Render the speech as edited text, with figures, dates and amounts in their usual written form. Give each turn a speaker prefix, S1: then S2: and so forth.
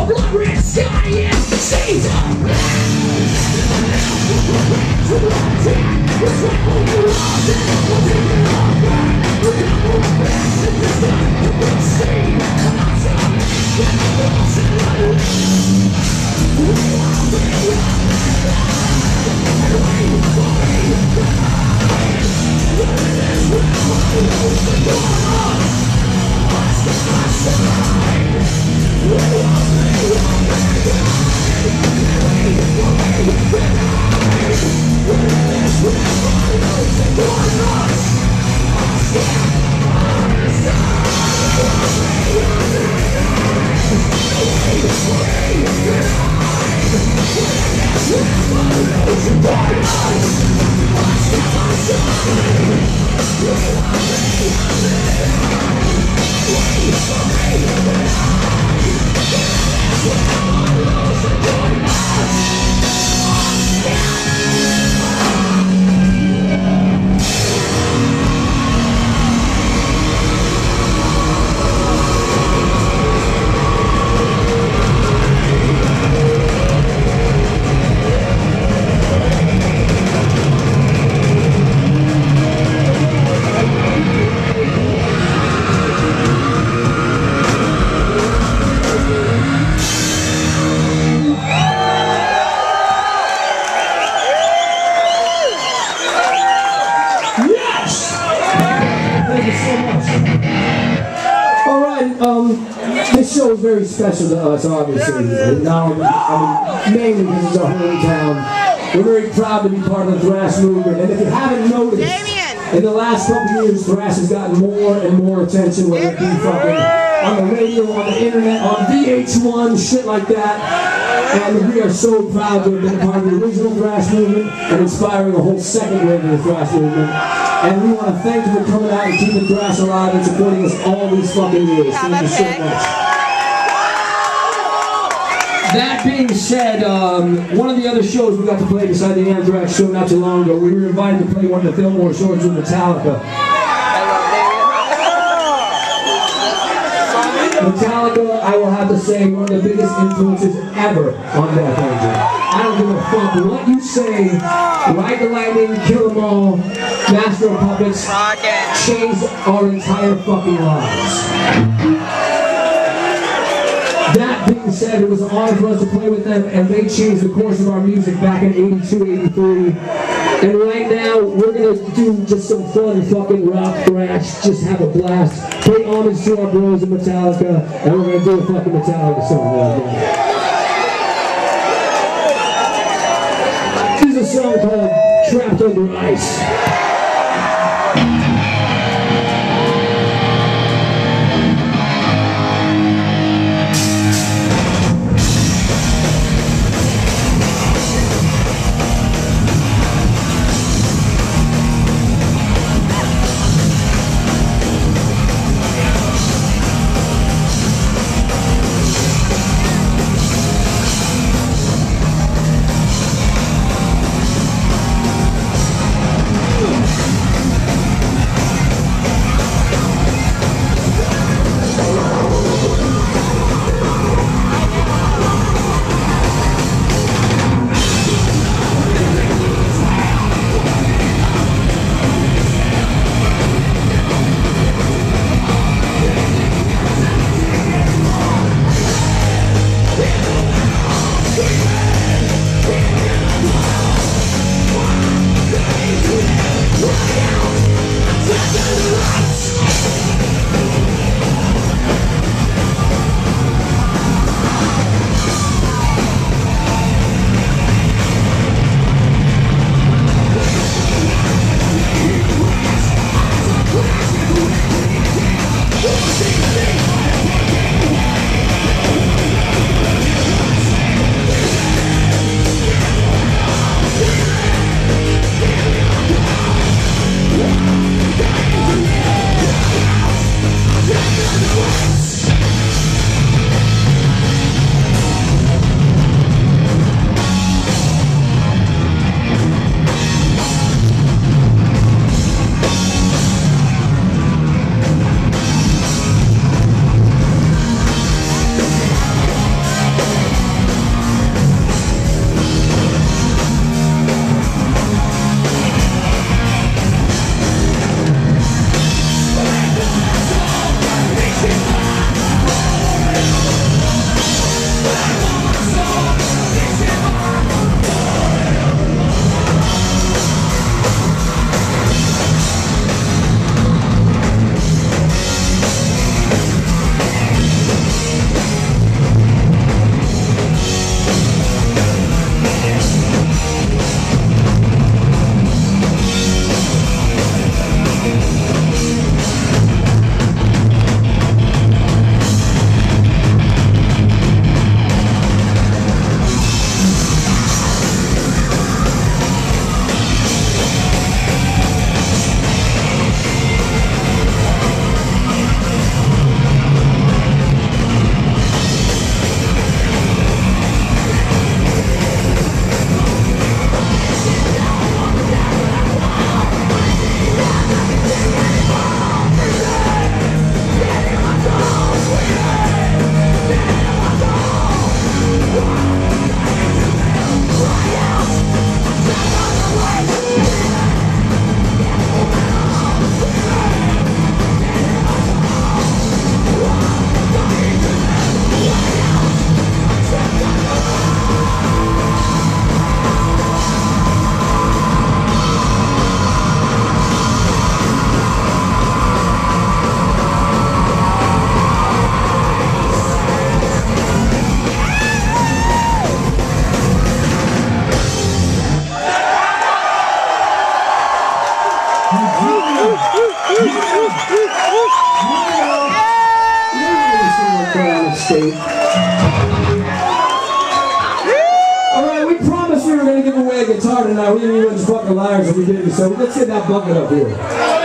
S1: blood red sky is season.
S2: This show is very special to us, obviously. Mainly because it's our hometown. We're very proud to be part of the thrash movement. And if you haven't noticed, in the last couple of years, thrash has gotten more and more attention, whether it be fucking on the radio, on the internet, on VH1, shit like that. And we are so proud to have been part of the original thrash movement and inspiring a whole second wave of the thrash movement. And we want to thank you for coming out and keeping thrash alive and supporting us all these fucking years. Thank you so much. That being said, one of the other shows we got to play beside the Anthrax show not too long ago, we were invited to play one of the Fillmore shows with Metallica. Metallica, I will have to say, one of the biggest influences ever on Death Angel. I don't give a fuck what you say. Ride the Lightning, Kill 'Em All, Master of Puppets, changed our entire fucking lives. That being said, it was an honor for us to play with them, and they changed the course of our music back in 82, 83. And right now, we're gonna do just some fun fucking rock thrash, just have a blast, pay homage to our bros in Metallica, and we're gonna do a fucking Metallica song right now. This is a song called Trapped Under Ice. Alright, we promised we were going to give away a guitar tonight. We didn't even bunch of fucking liars if we didn't, so let's get that bucket up here.